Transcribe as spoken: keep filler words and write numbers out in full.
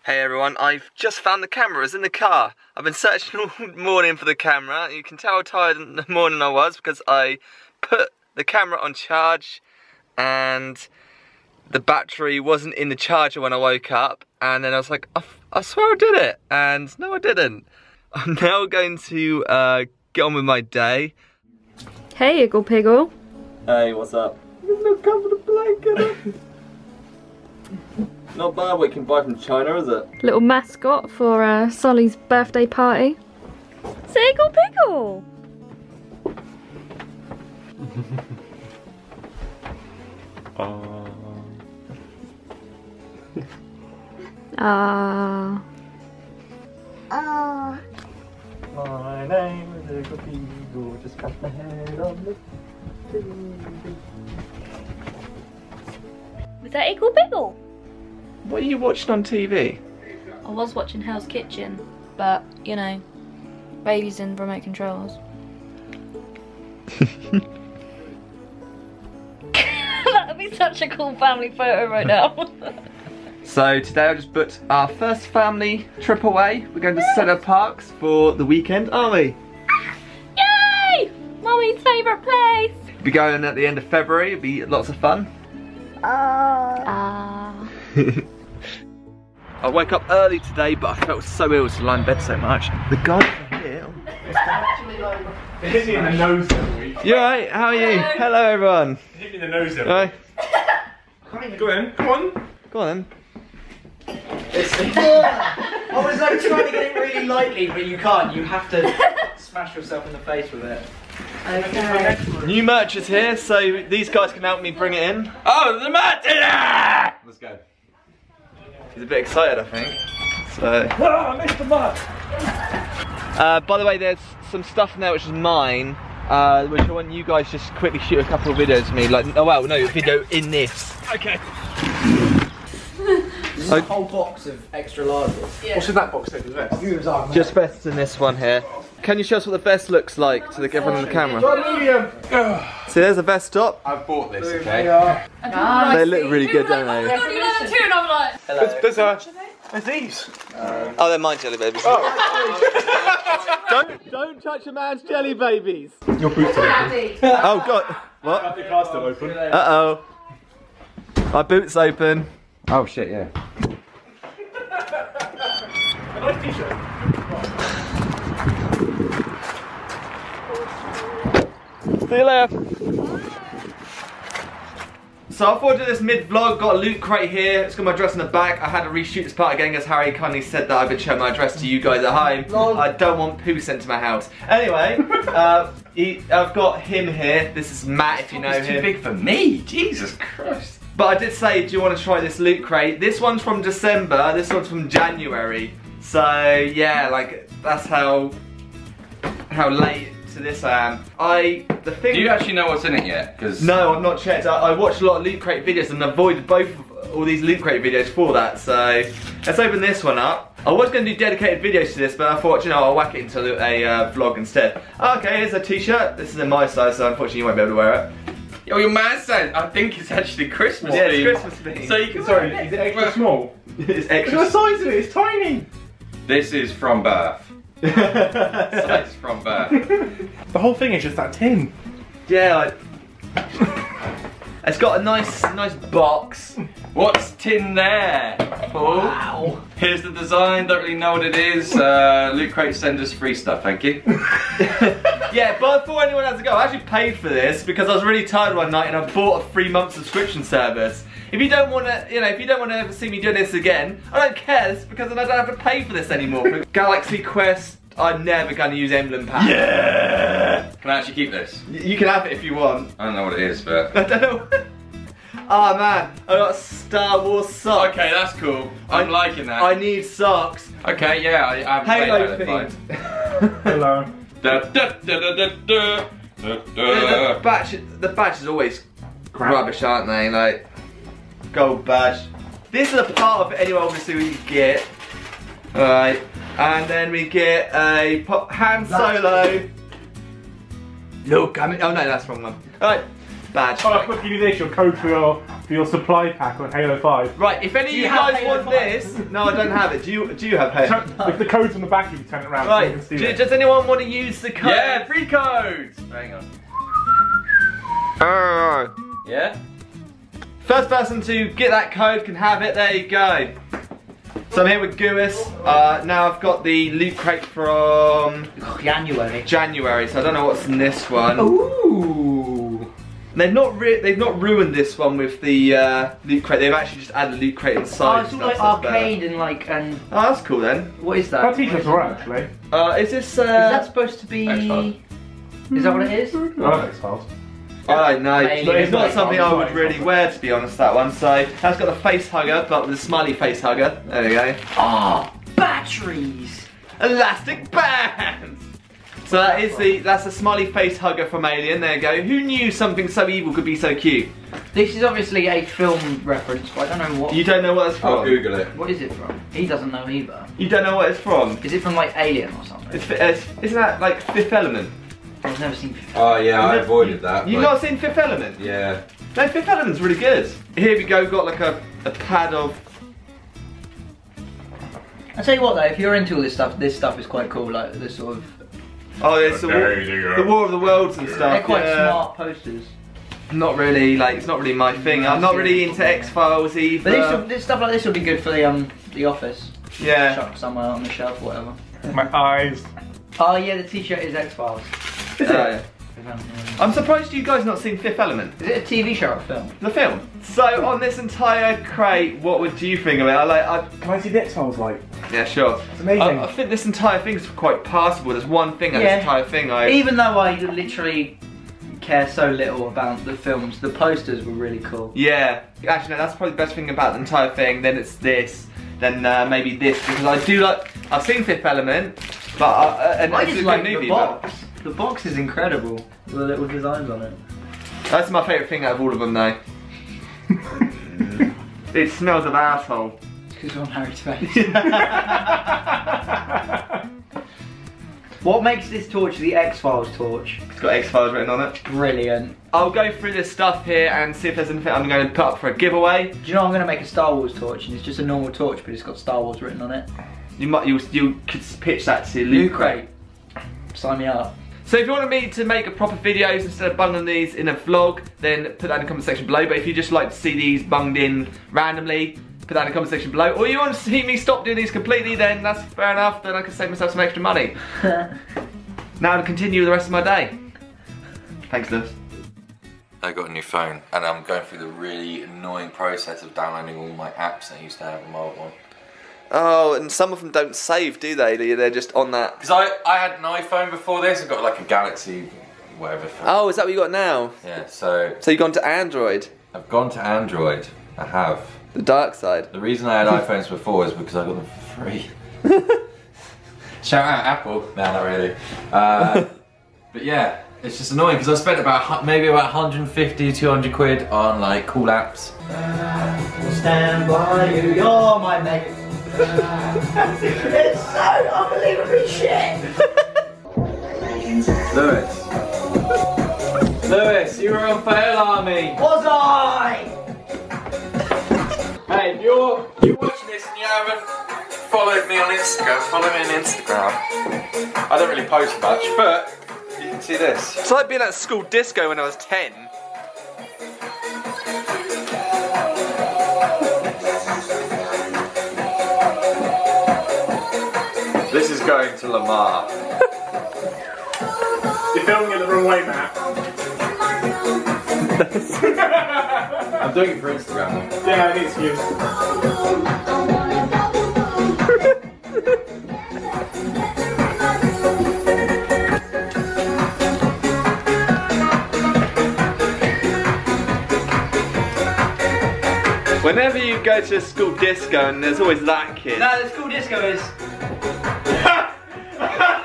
Hey everyone, I've just found the camera. It's in the car. I've been searching all morning for the camera. You can tell how tired in the morning I was because I put the camera on charge and the battery wasn't in the charger when I woke up, and then I was like, I, I swear I did it, and no I didn't. I'm now going to uh, get on with my day. Hey Iggle Piggle. Hey, what's up? Look, cover the blanket. Not bad what you can buy from China, is it? Little mascot for uh, Solly's birthday party. Say Iggle Piggle. uh... Ah. Ah. My name is Iggle Piggle. Just cut my head on the T V. Was that Iggle Piggle? What are you watching on T V? I was watching Hell's Kitchen, but you know, babies and remote controls. That would be such a cool family photo right now. So today I just booked our first family trip away. We're going to Center Parcs for the weekend, aren't we? Yay! Mummy's favourite place. We'll be going at the end of February. It'll be lots of fun. Ah. Uh. I woke up early today, but I felt so ill to lie in bed so much. The guys are here. It hit me in the nose the other week. You alright? How are you? Hello. Hello everyone. It hit me in the nose the other Right. week. Go on, come on. Go on then. I was like trying to get it really lightly, but you can't. You have to smash yourself in the face with it. Okay. New merch is here, so these guys can help me bring it in. Oh, the merch is here! Let's go. He's a bit excited, I think. So. Oh, I missed the mark. Uh, by the way, there's some stuff in there which is mine, uh, which I want you guys just quickly shoot a couple of videos of me. Like, oh well, no, a video in this. Okay. This is a whole box of extra larges. Yeah. What's in that box then? The vest? Just vests in this one here. Can you show us what the vest looks like to the everyone on the camera? Medium. See, there's a vest top. I've bought this, okay? They look really good, don't they? There's, there's, uh, there's these. Oh, they're mine, jelly babies. Oh. don't don't touch a man's jelly babies. Your boots are open. Oh god. What? Got the car still open. Uh oh. My boot's open. Oh shit, yeah. A nice t-shirt. See you later. So I thought I'd do this mid-vlog, got a loot crate here, it's got my address in the back. I had to reshoot this part again as Harry kindly said that I would show my address to you guys at home. Lol. I don't want poo sent to my house. Anyway, uh, he, I've got him here. This is Matt, if you know him. It's too big for me, Jesus Christ. But I did say, do you want to try this loot crate? This one's from December, this one's from January. So yeah, like, that's how, how late to this I am. I, the thing- Do you actually know what's in it yet? Cause No, I've not checked. I, I watched a lot of Loot Crate videos and avoided both of all these Loot Crate videos for that, so let's open this one up. I was going to do dedicated videos to this, but I thought, you know, I'll whack it into a uh, vlog instead. Okay, here's a t-shirt. This is in my size, so unfortunately you won't be able to wear it. Yo, your man said, I think it's actually Christmas Yeah, it's themed. Christmas themed. So you can Sorry, is it extra small? It's Look at the extra. size of it, it's tiny. This is from birth. Size from birth. The whole thing is just that tin. Yeah, like, it's got a nice, nice box. What's tin there? Paul? Wow. Here's the design, don't really know what it is. Uh, Loot Crate send us free stuff, thank you. Yeah, but before anyone has to go, I actually paid for this because I was really tired one night and I bought a three month subscription service. If you don't want to, you know, if you don't want to ever see me doing this again, I don't care, it's because then I don't have to pay for this anymore. Galaxy Quest, I'm never going to use Emblem Pack. Yeah! Can I actually keep this? Y you can have it if you want. I don't know what it is, but... I don't know. Oh man, I got Star Wars socks. Okay, that's cool. I'm I, liking that. I need socks. Okay, yeah, I, I haven't Halo played Halo themed. Hello. Da, da, da, da, da, da, da, the da. badge, the badge is always rubbish, aren't they? Like, gold badge. This is a part of it anyway, obviously, we get. Alright, and then we get a pop Han Solo. Look, I mean, oh no, that's the wrong one. Alright, badge. Oh, I'll give you this, your code for your for your supply pack on Halo five. Right, if any of Do you, you have guys Halo want five? this, no, I don't have it. Do you? Do you have Halo? Turn- If the code's on the back, you can turn it around. So you Right. can see Do, it. does anyone want to use the code? Yeah, free codes. Hang on. Oh. Yeah. First person to get that code can have it. There you go. So I'm here with Gouis. Uh, now I've got the loot crate from January. January, so I don't know what's in this one. Ooh. They've not re they've not ruined this one with the uh, loot crate. They've actually just added a loot crate Oh, inside. it's all and like stuff, so that's arcade and like and better. Oh, that's cool then. what is that? That teacher's What alright, is actually. Uh, is this? Uh, Is that supposed to be? X-Files. Is that what it is? I like X-Files. I don't know. Maybe It's not it's something like- I would really wear, to be honest. That one. So that's got a face hugger, but with a smiley face hugger. There we go. Ah, batteries. Elastic bands. So that is the that's a smiley face hugger from Alien. There you go. Who knew something so evil could be so cute? This is obviously a film reference, but I don't know what. You don't know what it's I'll from. Google it. What is it from? He doesn't know either. You don't know what it's from. Is it from like Alien or something? It's, it's isn't that like Fifth Element? I've never seen. Oh yeah, I You've avoided that. You've like- not seen Fifth Element? Yeah. No, Fifth Element's really good. Here we go. Got like a, a pad of. I tell you what though, if you're into all this stuff, this stuff is quite cool. Like the sort of, Oh, it's the, war, the War of the Worlds and stuff. they're quite yeah. smart posters. Not really. Like it's not really my thing. I'm not really into X Files either. But this, will- this stuff like this will be good for the um the office. yeah. Chuck somewhere on the shelf, or whatever. My eyes. Oh yeah, the T-shirt is X Files. Is it? I'm surprised you guys not seen Fifth Element. Is it a T V show or a film? The film. So on this entire crate, what would you think of it? I like. I, Can I see the X-Files like? yeah, sure. It's amazing. I, I think this entire thing is quite passable. There's one thing on Yeah. this entire thing I. Even though I literally care so little about the films, the posters were really cool. Yeah. Actually, no. That's probably the best thing about the entire thing. Then it's this. Then uh, maybe this because I do like. I've seen Fifth Element, but uh, and I it's just a like good movie. the but box. The box is incredible. The little designs on it. that's my favourite thing out of all of them, though. It smells of asshole. Because on Harry's face. What makes this torch the X-Files torch? It's got X Files written on it. Brilliant. I'll go through this stuff here and see if there's anything I'm going to put up for a giveaway. Do you know I'm going to make a Star Wars torch and it's just a normal torch but it's got Star Wars written on it? You might you you could pitch that to Loot Luke Crate. Sign me up. So if you wanted me to make a proper videos instead of bungling these in a vlog, then put that in the comment section below. But if you just like to see these bunged in randomly, put that in the comment section below. Or you want to see me stop doing these completely, then that's fair enough. Then I can save myself some extra money. Now to continue the rest of my day. Thanks, Lewis. I got a new phone and I'm going through the really annoying process of downloading all my apps that I used to have on my old one. Oh, and some of them don't save, do they? They're just on that. Because I, I had an iPhone before this, I got like a Galaxy, whatever phone. Oh, is that what you got now? Yeah, so So you've gone to Android, I've gone to Android. I have. the dark side. The reason I had iPhones before is because I got them for free. Shout out Apple. No, not really. Uh, but yeah, it's just annoying because I spent about hu- maybe about one hundred fifty, two hundred quid on like cool apps. Stand by you, you're my mate. It's so unbelievably shit. Lewis. Lewis, you were on Fail Army. Was I? Hey, if you're, you're watching this and you haven't followed me on Instagram, follow me on Instagram. I don't really post much, but you can see this. It's like being at school disco when I was ten. This is going to Lamar. You're filming it the wrong way, Matt. I'm doing it for Instagram. Yeah, I need excuse. Whenever you go to a school disco and there's always that kid. No, the school disco is.